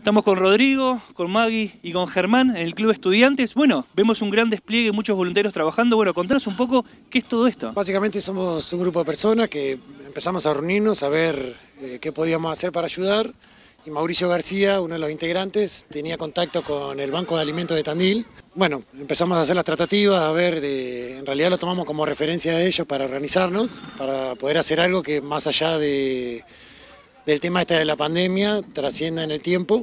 Estamos con Rodrigo, con Maggie y con Germán en el Club Estudiantes. Bueno, vemos un gran despliegue, muchos voluntarios trabajando. Bueno, contanos un poco qué es todo esto. Básicamente somos un grupo de personas que empezamos a reunirnos a ver qué podíamos hacer para ayudar. Y Mauricio García, uno de los integrantes, tenía contacto con el Banco de Alimentos de Tandil. Bueno, empezamos a hacer las tratativas, a ver, en realidad lo tomamos como referencia de ellos para organizarnos, para poder hacer algo que más allá del tema este de la pandemia trascienda en el tiempo.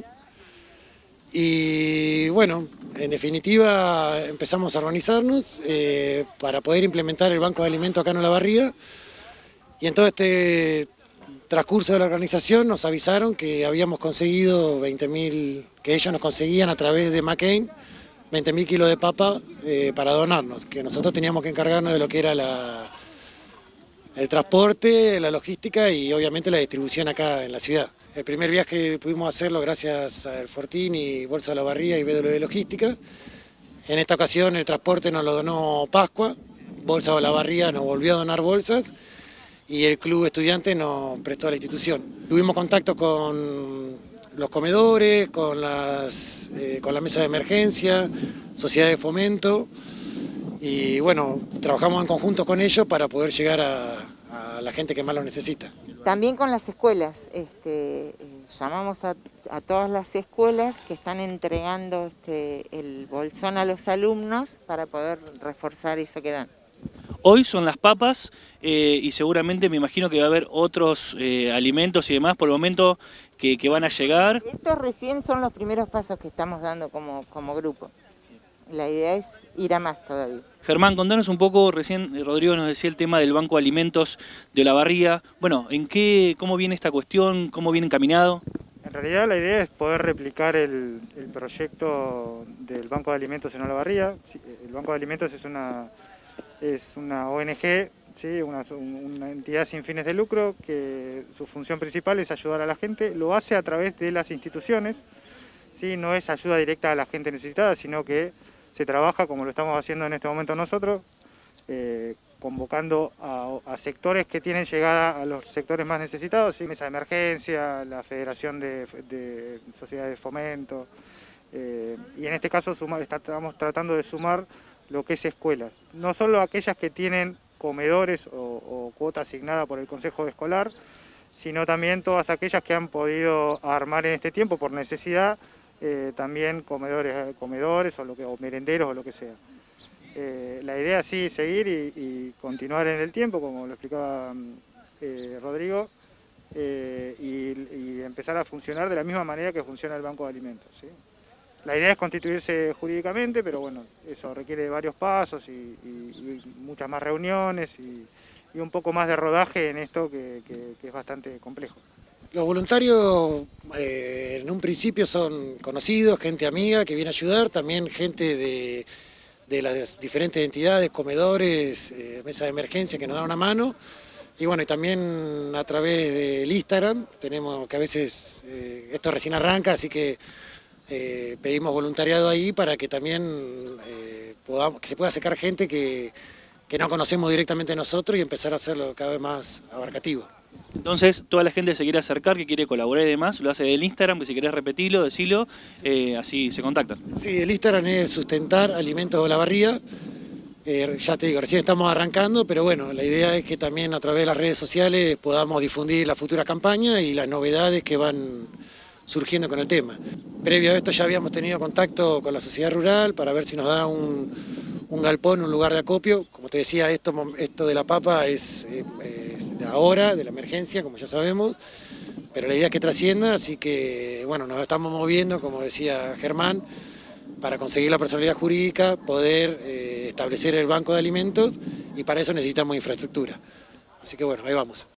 Y bueno, en definitiva empezamos a organizarnos para poder implementar el Banco de Alimentos acá en Olavarría. Y en todo este transcurso de la organización nos avisaron que habíamos conseguido 20.000, que ellos nos conseguían a través de McCain, 20.000 kilos de papa para donarnos, que nosotros teníamos que encargarnos de lo que era el transporte, la logística y obviamente la distribución acá en la ciudad. El primer viaje pudimos hacerlo gracias al Fortín y Bolsa de Olavarría y BW Logística. En esta ocasión el transporte nos lo donó Pascua, Bolsa de Olavarría nos volvió a donar bolsas y el Club Estudiante nos prestó a la institución. Tuvimos contacto con los comedores, con la mesa de emergencia, sociedad de fomento y bueno, trabajamos en conjunto con ellos para poder llegar a la gente que más lo necesita. También con las escuelas, llamamos a todas las escuelas que están entregando el bolsón a los alumnos para poder reforzar eso que dan. Hoy son las papas y seguramente me imagino que va a haber otros alimentos y demás por el momento que van a llegar. Estos recién son los primeros pasos que estamos dando como grupo. La idea es ir a más todavía. Germán, contanos un poco, recién Rodrigo nos decía el tema del Banco de Alimentos de Olavarría. Bueno, ¿cómo viene esta cuestión? ¿Cómo viene encaminado? En realidad la idea es poder replicar el proyecto del Banco de Alimentos en Olavarría. El Banco de Alimentos es una ONG, ¿sí? una entidad sin fines de lucro que su función principal es ayudar a la gente. Lo hace a través de las instituciones, ¿sí? No es ayuda directa a la gente necesitada, sino que se trabaja como lo estamos haciendo en este momento nosotros, convocando a sectores que tienen llegada a los sectores más necesitados, ¿sí? Mesa de emergencia, la Federación de Sociedades de Fomento, y en este caso estamos tratando de sumar lo que es escuelas, no solo aquellas que tienen comedores o cuota asignada por el Consejo Escolar, sino también todas aquellas que han podido armar en este tiempo por necesidad, también comedores o merenderos o lo que sea. La idea sí es seguir y continuar en el tiempo, como lo explicaba Rodrigo, y empezar a funcionar de la misma manera que funciona el Banco de Alimentos, ¿sí? La idea es constituirse jurídicamente, pero bueno, eso requiere varios pasos y muchas más reuniones y un poco más de rodaje en esto que es bastante complejo. Los voluntarios en un principio son conocidos, gente amiga que viene a ayudar, también gente de las diferentes entidades, comedores, mesa de emergencia que nos dan una mano. Y bueno, y también a través del Instagram, tenemos que a veces, esto recién arranca, así que pedimos voluntariado ahí para que también que se pueda acercar gente que no conocemos directamente nosotros y empezar a hacerlo cada vez más abarcativo. Entonces, toda la gente se quiere acercar, que quiere colaborar y demás, lo hace del Instagram, que si querés repetirlo, decilo, sí. Así se contactan. Sí, el Instagram es Sustentar Alimentos de Olavarría. Ya te digo, recién estamos arrancando, pero bueno, la idea es que también a través de las redes sociales podamos difundir la futura campaña y las novedades que van surgiendo con el tema. Previo a esto ya habíamos tenido contacto con la sociedad rural para ver si nos da un galpón, un lugar de acopio. Como te decía, esto de la papa es de ahora, de la emergencia, como ya sabemos, pero la idea es que trascienda, así que bueno, nos estamos moviendo, como decía Germán, para conseguir la personalidad jurídica, poder establecer el banco de alimentos y para eso necesitamos infraestructura. Así que bueno, ahí vamos.